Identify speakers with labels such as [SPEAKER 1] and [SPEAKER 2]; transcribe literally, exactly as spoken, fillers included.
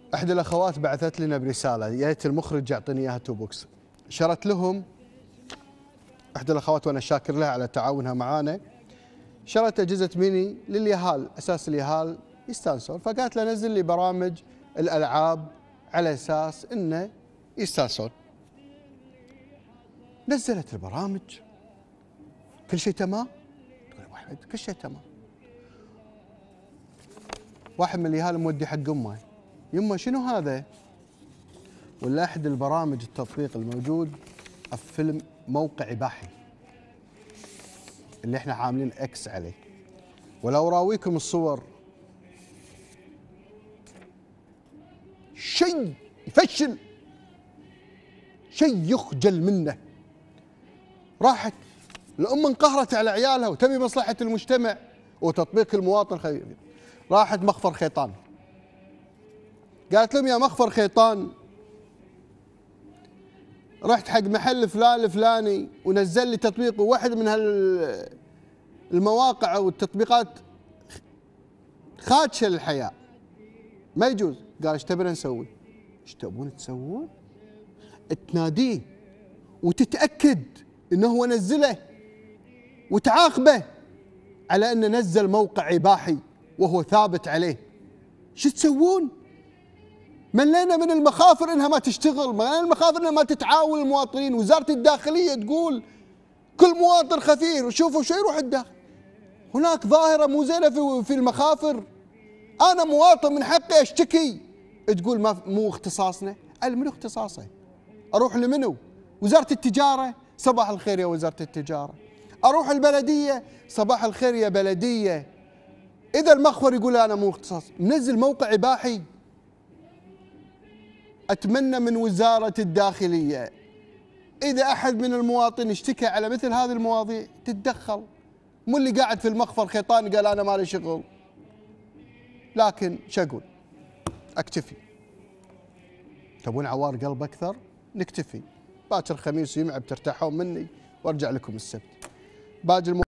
[SPEAKER 1] احدى الاخوات بعثت لنا برساله، يا ريت المخرج يعطيني اياها تو بوكس. شرت لهم احدى الاخوات وانا شاكر لها على تعاونها معانا، شرت اجهزه ميني لليهال، اساس اليهال يستانسون، فقالت له نزل لي برامج الالعاب على اساس انه يستانسون. نزلت البرامج كل شيء تمام؟ تقول ابو احمد كل شيء تمام. واحد من اليهال مودي حق امه، يمه شنو هذا؟ ولا احد البرامج التطبيق الموجود فيلم موقع اباحي اللي احنا عاملين اكس عليه، ولو راويكم الصور شيء يفشل، شيء يخجل منه. راحت الام انقهرت على عيالها وتبي مصلحه المجتمع وتطبيق المواطن خير. راحت مخفر خيطان، قالت لهم يا مخفر خيطان رحت حق محل فلان الفلاني ونزل لي تطبيق، وواحد من هالمواقع او التطبيقات خادشه للحياه ما يجوز. قال ايش تبون نسوي؟ ايش تبون تسوون؟ تناديه وتتاكد انه هو نزله وتعاقبه على انه نزل موقع اباحي وهو ثابت عليه. شو تسوون؟ ملينا من المخافر انها ما تشتغل، ملينا من المخافر انها ما تتعاون المواطنين. وزاره الداخليه تقول كل مواطن خفير وشوفوا شو يروح الداخل. هناك ظاهره مو زينه في في المخافر. انا مواطن من حقي اشتكي، تقول ما مو اختصاصنا. قال منو اختصاصه؟ اروح لمنو؟ وزاره التجاره؟ صباح الخير يا وزاره التجاره. اروح البلديه؟ صباح الخير يا بلديه. اذا المخفر يقول انا مو اختصاص، منزل موقع اباحي. اتمنى من وزاره الداخليه اذا احد من المواطنين اشتكى على مثل هذه المواضيع تتدخل، مو اللي قاعد في المخفر خيطان قال انا مالي شغل. لكن شو اقول؟ اكتفي. تبون عوار قلب اكثر؟ نكتفي. باكر خميس يمعب ترتاحون مني وارجع لكم السبت. باقي